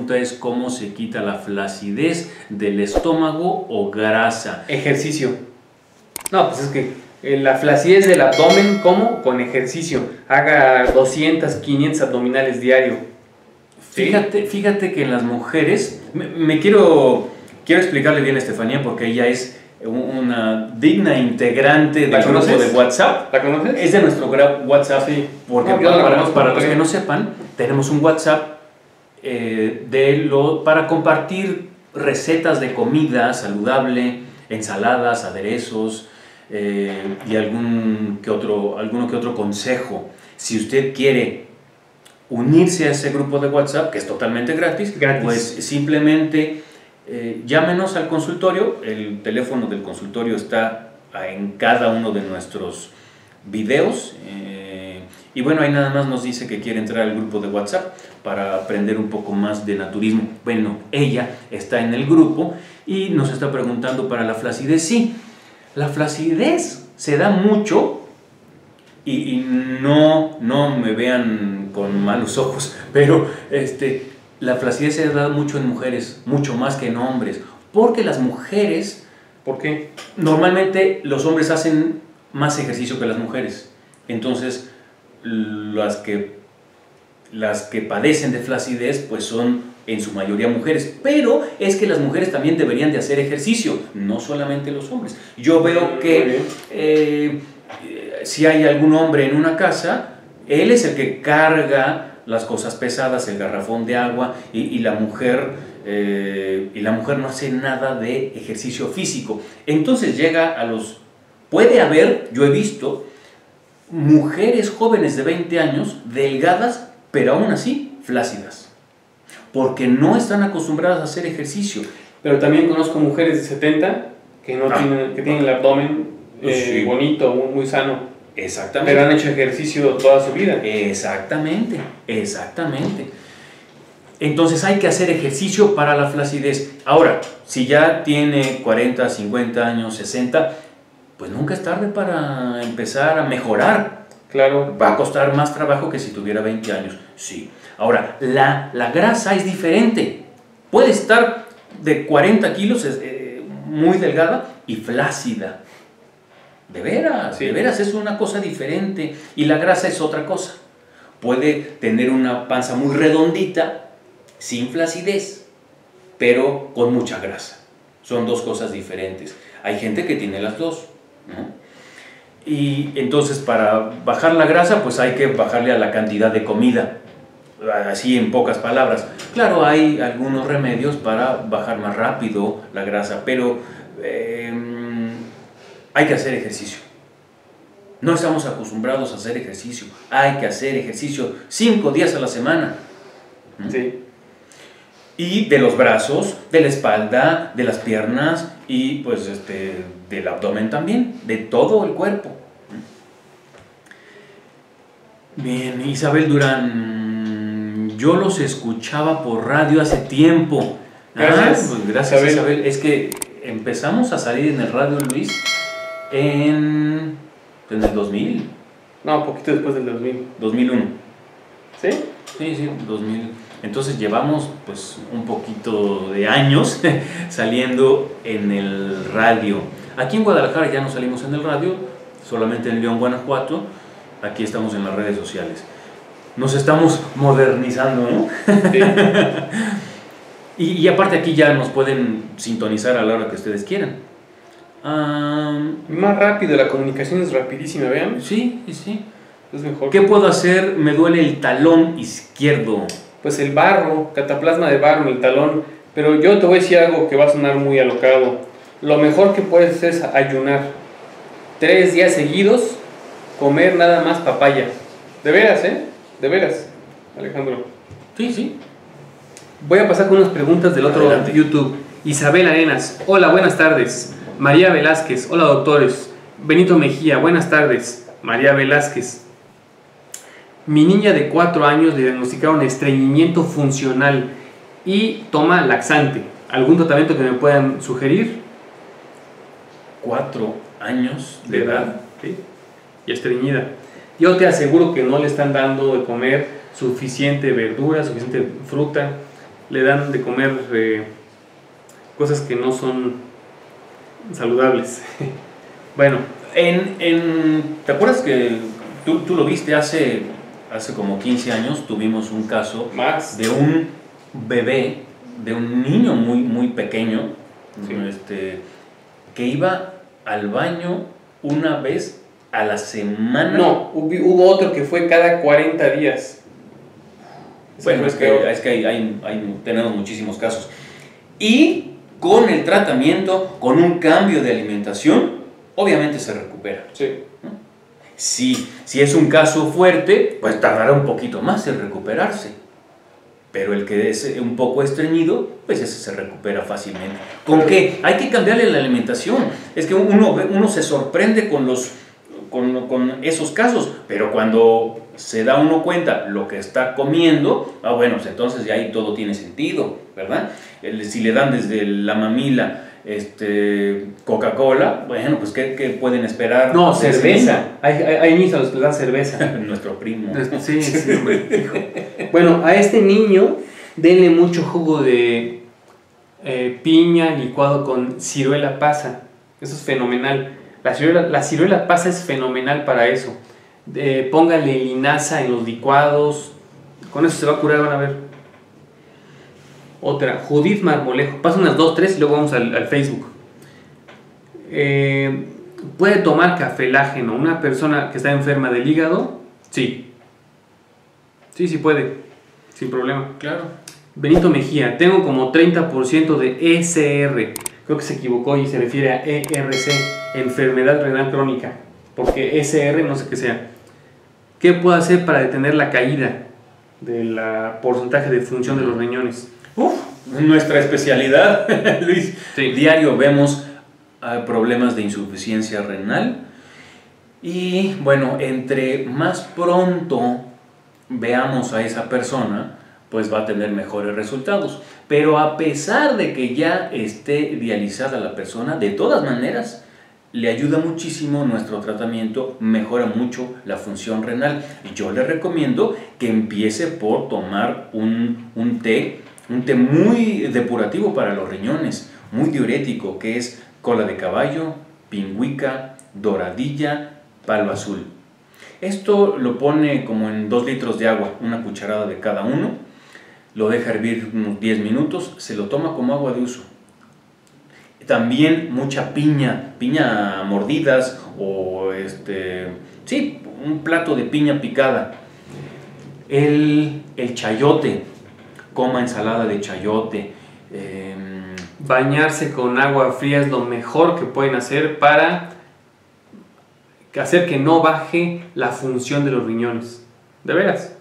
pregunta es cómo se quita la flacidez del estómago o grasa. Ejercicio. No, pues es que la flacidez del abdomen, ¿cómo? Con ejercicio. Haga 200, 500 abdominales diario. ¿Sí? Fíjate que en las mujeres, quiero explicarle bien a Estefanía porque ella es una digna integrante del grupo de WhatsApp. ¿La conoces? Es de nuestro WhatsApp, sí. Porque para los que no sepan, tenemos un WhatsApp para compartir recetas de comida saludable, ensaladas, aderezos y alguno que otro consejo. Si usted quiere unirse a ese grupo de WhatsApp, que es totalmente gratis. Pues simplemente llámenos al consultorio. El teléfono del consultorio está en cada uno de nuestros videos y bueno, ahí nada más nos dice que quiere entrar al grupo de WhatsApp para aprender un poco más de naturismo. Bueno, ella está en el grupo y nos está preguntando para la flacidez. Sí, la flacidez se da mucho y no me vean con malos ojos, pero la flacidez se da mucho en mujeres, mucho más que en hombres, porque las mujeres, ¿por qué? Normalmente los hombres hacen más ejercicio que las mujeres, entonces las que padecen de flacidez pues son en su mayoría mujeres, pero es que las mujeres también deberían de hacer ejercicio, no solamente los hombres. Yo veo que si hay algún hombre en una casa, él es el que carga las cosas pesadas, el garrafón de agua, y la mujer no hace nada de ejercicio físico. Entonces puede haber, yo he visto, mujeres jóvenes de 20 años, delgadas, pero aún así flácidas, porque no están acostumbradas a hacer ejercicio. Pero también conozco mujeres de 70 que tienen el abdomen sí, bonito, muy sano. Exactamente. Pero han hecho ejercicio toda su vida. Exactamente. Entonces hay que hacer ejercicio para la flacidez. Ahora, si ya tiene 40, 50 años, 60, pues nunca es tarde para empezar a mejorar. Claro. Va a costar más trabajo que si tuviera 20 años. Sí. Ahora, la grasa es diferente. Puede estar de 40 kilos, muy delgada y flácida. De veras, sí. De veras, es una cosa diferente. Y la grasa es otra cosa. Puede tener una panza muy redondita, sin flacidez, pero con mucha grasa. Son dos cosas diferentes. Hay gente que tiene las dos, ¿no? Y entonces para bajar la grasa, pues hay que bajarle a la cantidad de comida. Así en pocas palabras. Claro, hay algunos remedios para bajar más rápido la grasa, pero hay que hacer ejercicio. No estamos acostumbrados a hacer ejercicio. Hay que hacer ejercicio 5 días a la semana. Sí. Y de los brazos, de la espalda, de las piernas y pues del abdomen también, de todo el cuerpo. Bien, Isabel Durán, yo los escuchaba por radio hace tiempo. Gracias. Pues gracias, Isabel. Es que empezamos a salir en el radio, Luis, en el 2000. No, poquito después del 2000. 2001. ¿Sí? Sí, 2000. Entonces llevamos pues un poquito de años saliendo en el radio. Aquí en Guadalajara ya no salimos en el radio, solamente en León, Guanajuato. Aquí estamos en las redes sociales. Nos estamos modernizando, ¿no? Sí. y aparte aquí ya nos pueden sintonizar a la hora que ustedes quieran. Más rápido, la comunicación es rapidísima, ¿vean? Sí. Es mejor. ¿Qué puedo hacer? Me duele el talón izquierdo. Pues el barro, cataplasma de barro en el talón. Pero yo te voy a decir algo que va a sonar muy alocado. Lo mejor que puedes hacer es ayunar. 3 días seguidos, comer nada más papaya. De veras, De veras, Alejandro. Sí. Voy a pasar con unas preguntas del otro Adelante. YouTube. Isabel Arenas, hola, buenas tardes. María Velázquez, hola doctores. Benito Mejía, buenas tardes. María Velázquez. Mi niña de 4 años le diagnosticaron estreñimiento funcional y toma laxante. ¿Algún tratamiento que me puedan sugerir? 4 años de edad. Sí. Y estreñida. Yo te aseguro que no le están dando de comer suficiente verdura, suficiente fruta. le dan de comer cosas que no son saludables. Bueno, ¿te acuerdas que tú lo viste hace como 15 años? Tuvimos un caso más de un bebé, de un niño muy pequeño, sí, que iba al baño una vez a la semana. No, hubo otro que fue cada 40 días. Bueno, es que tenemos muchísimos casos. Y con el tratamiento, con un cambio de alimentación, obviamente se recupera. Sí. ¿No? Si es un caso fuerte, pues tardará un poquito más en recuperarse. Pero el que es un poco estreñido, pues ese se recupera fácilmente. ¿Con qué? Hay que cambiarle la alimentación. Es que uno se sorprende con esos casos, pero cuando se da uno cuenta lo que está comiendo, bueno, pues entonces ya ahí todo tiene sentido, ¿verdad? Si le dan desde la mamila Coca-Cola, bueno, pues ¿qué pueden esperar? No, cerveza. Hay niños a los que les dan cerveza. Nuestro primo. Sí, hombre, hijo. Bueno, a este niño denle mucho jugo de piña licuado con ciruela pasa. Eso es fenomenal. La ciruela pasa es fenomenal para eso. Póngale linaza en los licuados. Con eso se va a curar, van a ver. Otra, Judith Marmolejo. Pasa unas 2, 3 y luego vamos al Facebook. ¿Puede tomar cafelágeno una persona que está enferma del hígado? Sí. Sí puede. Sin problema. Claro. Benito Mejía. Tengo como 30% de ECR. Creo que se equivocó y se refiere a ERC. Enfermedad renal crónica. Porque ECR no sé qué sea. ¿Qué puedo hacer para detener la caída del porcentaje de función de los riñones? Nuestra especialidad, Luis. Sí. Diario vemos problemas de insuficiencia renal y bueno, entre más pronto veamos a esa persona, pues va a tener mejores resultados. Pero a pesar de que ya esté dializada la persona, de todas maneras le ayuda muchísimo nuestro tratamiento, mejora mucho la función renal. Y yo le recomiendo que empiece por tomar un té muy depurativo para los riñones, muy diurético, que es cola de caballo, pingüica, doradilla, palo azul. Esto lo pone como en 2 litros de agua, una cucharada de cada uno, lo deja hervir unos 10 minutos, se lo toma como agua de uso. También mucha piña a mordidas o un plato de piña picada. El chayote, coma ensalada de chayote. Bañarse con agua fría es lo mejor que pueden hacer para hacer que no baje la función de los riñones. De veras.